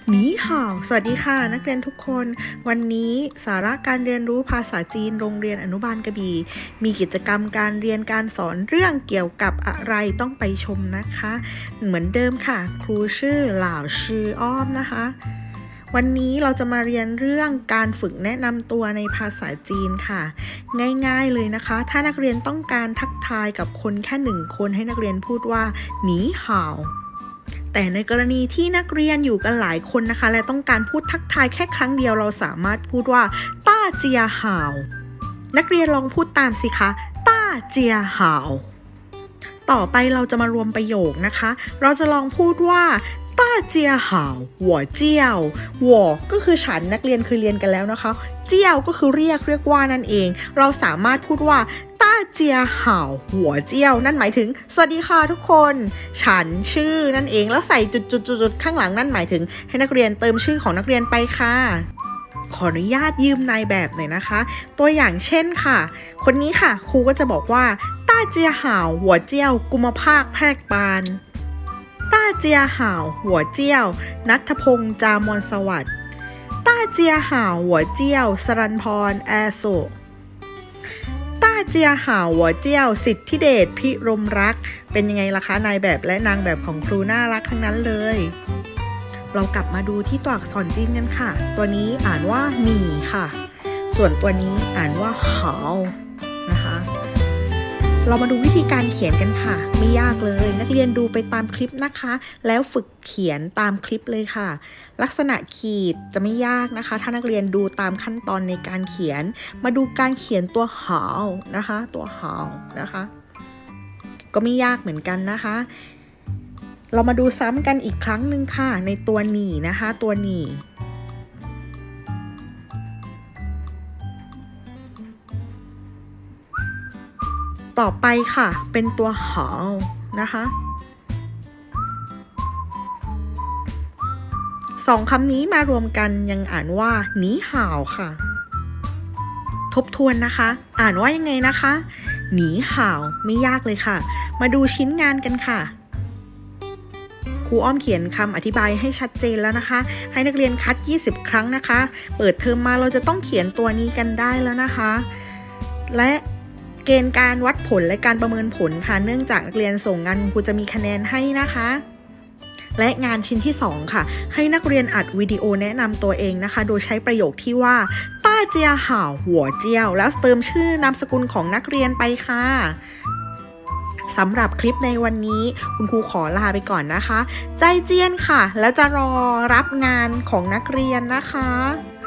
หนีห่าวสวัสดีค่ะนักเรียนทุกคนวันนี้สาระการเรียนรู้ภาษาจีนโรงเรียนอนุบาลกระบี่มีกิจกรรมการเรียนการสอนเรื่องเกี่ยวกับอะไรต้องไปชมนะคะเหมือนเดิมค่ะครูชื่อหล่าวชื่ออ้อมนะคะวันนี้เราจะมาเรียนเรื่องการฝึกแนะนำตัวในภาษาจีนค่ะง่ายๆเลยนะคะถ้านักเรียนต้องการทักทายกับคนแค่1 คนให้นักเรียนพูดว่าหนีห่าวแต่ในกรณีที่นักเรียนอยู่กันหลายคนนะคะและต้องการพูดทักทายแค่ครั้งเดียวเราสามารถพูดว่าต้าเจียห่าวนักเรียนลองพูดตามสิคะต้าเจียห่าวต่อไปเราจะมารวมประโยคนะคะเราจะลองพูดว่าต้าเจียห่าวหัวเจียวหัวก็คือฉันนักเรียนเคยเรียนกันแล้วนะคะเจียวก็คือเรียกว่านั่นเองเราสามารถพูดว่าต้าเจียห่าวหัวเจียวนั่นหมายถึงสวัสดีค่ะทุกคนฉันชื่อนั่นเองแล้วใส่จุดข้างหลังนั่นหมายถึงให้นักเรียนเติมชื่อของนักเรียนไปค่ะขออนุญาตยืมนายแบบหน่อยนะคะตัวอย่างเช่นค่ะคนนี้ค่ะครูก็จะบอกว่าต้าเจียห่าวหัวเจียวกุมภาคแพรกปานต้าเจียห่าวหัวเจี้ยวณัฐพงษ์จามนสวัสดิ์ต้าเจียห่าวหัวเจี้ยวสรัญพรแอโศกต้าเจียห่าวหัวเจี้ยวสิทธิเดชพิรมรักเป็นยังไงล่ะคะนายแบบและนางแบบของครูน่ารักทั้งนั้นเลยเรากลับมาดูที่ตัวอักษรจีนกันค่ะตัวนี้อ่านว่าหมี่ค่ะส่วนตัวนี้อ่านว่าหาวนะคะเรามาดูวิธีการเขียนกันค่ะไม่ยากเลยนักเรียนดูไปตามคลิปนะคะแล้วฝึกเขียนตามคลิปเลยค่ะลักษณะขีดจะไม่ยากนะคะถ้านักเรียนดูตามขั้นตอนในการเขียนมาดูการเขียนตัวหาวนะคะตัวหาวนะคะก็ไม่ยากเหมือนกันนะคะเรามาดูซ้ำกันอีกครั้งหนึ่งค่ะในตัวหนี่นะคะตัวหนี่ต่อไปค่ะเป็นตัวหาวนะคะ2 คำนี้มารวมกันยังอ่านว่าหนีห่าวค่ะทบทวนนะคะอ่านว่ายังไงนะคะหนีห่าวไม่ยากเลยค่ะมาดูชิ้นงานกันค่ะครูอ้อมเขียนคำอธิบายให้ชัดเจนแล้วนะคะให้นักเรียนคัด20 ครั้งนะคะเปิดเทอมมาเราจะต้องเขียนตัวนี้กันได้แล้วนะคะและเกณฑ์การวัดผลและการประเมินผลค่ะเนื่องจากนักเรียนส่งงานครูจะมีคะแนนให้นะคะและงานชิ้นที่2ค่ะให้นักเรียนอัดวิดีโอแนะนำตัวเองนะคะโดยใช้ประโยคที่ว่าต้าเจียห่าวหัวเจียวแล้วเติมชื่อนามสกุลของนักเรียนไปค่ะสำหรับคลิปในวันนี้คุณครูขอลาไปก่อนนะคะใจเจียนค่ะแล้วจะรอรับงานของนักเรียนนะคะ